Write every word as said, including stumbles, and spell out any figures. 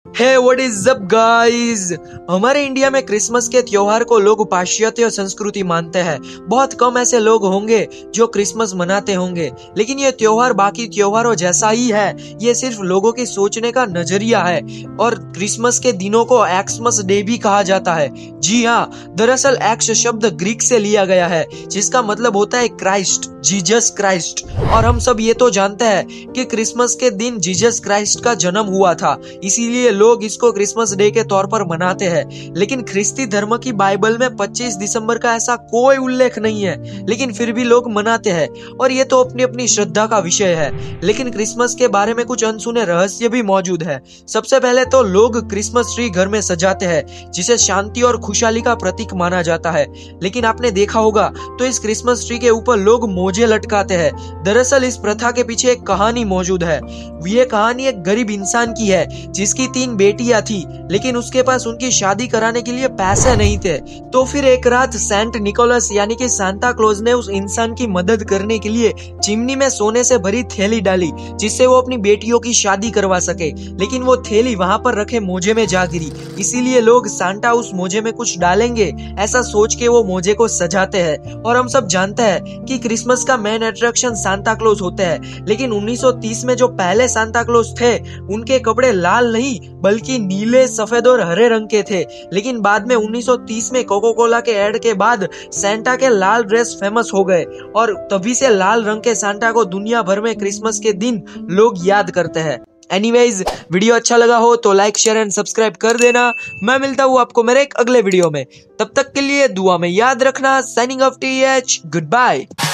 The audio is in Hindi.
Hey what is up guys. हमारे इंडिया में क्रिसमस के त्योहार को लोग पाश्चात्य संस्कृति मानते हैं। बहुत कम ऐसे लोग होंगे जो क्रिसमस मनाते होंगे, लेकिन ये त्योहार बाकी त्योहारों जैसा ही है। ये सिर्फ लोगों की सोचने का नजरिया है। और क्रिसमस के दिनों को एक्समस डे भी कहा जाता है। जी हाँ, दरअसल एक्स शब्द ग्रीक से लिया गया है, जिसका मतलब होता है क्राइस्ट, जीसस क्राइस्ट। और हम सब ये तो जानते हैं कि क्रिसमस के दिन जीसस क्राइस्ट का जन्म हुआ था, इसीलिए लोग इसको क्रिसमस डे के तौर पर मनाते हैं। लेकिन ख्रिस्ती धर्म की बाइबल में पच्चीस दिसंबर का ऐसा कोई उल्लेख नहीं है, लेकिन फिर भी लोग मनाते हैं और ये तो अपनी अपनी श्रद्धा का विषय है। लेकिन क्रिसमस के बारे में कुछ अनसुने रहस्य भी मौजूद है। सबसे पहले तो लोग क्रिसमस ट्री घर में सजाते हैं, जिसे शांति और खुशहाली का प्रतीक माना जाता है। लेकिन आपने देखा होगा तो इस क्रिसमस ट्री के ऊपर लोग मोजे लटकाते हैं। दरअसल इस प्रथा के पीछे एक कहानी मौजूद है। ये कहानी एक गरीब इंसान की है, जिसकी तीन बेटियां थी, लेकिन उसके पास उनकी शादी कराने के लिए पैसे नहीं थे। तो फिर एक रात सेंट निकोलस यानी कि सांता क्लॉज ने उस इंसान की मदद करने के लिए चिमनी में सोने से भरी थैली डाली, जिससे वो अपनी बेटियों की शादी करवा सके। लेकिन वो थैली वहां पर रखे मोजे में जा गिरी, इसीलिए लोग सांता उस मोजे में कुछ डालेंगे ऐसा सोच के वो मोजे को सजाते हैं। और हम सब जानते हैं कि क्रिसमस का मेन अट्रैक्शन सांता क्लॉज होते हैं। लेकिन उन्नीस सौ तीस में जो पहले सांता क्लॉज थे, उनके कपड़े लाल नहीं बल्कि नीले, सफेद और हरे रंग के थे। लेकिन बाद में उन्नीस सौ तीस में कोका कोला के ऐड के बाद सांता के लाल ड्रेस फेमस हो गए और तभी से लाल रंग के सांता को दुनिया भर में क्रिसमस के दिन लोग याद करते हैं। एनीवेज, वीडियो अच्छा लगा हो तो लाइक, शेयर एंड सब्सक्राइब कर देना। मैं मिलता हूँ आपको मेरे एक अगले वीडियो में। तब तक के लिए दुआ में याद रखना। Signing off T H, good bye.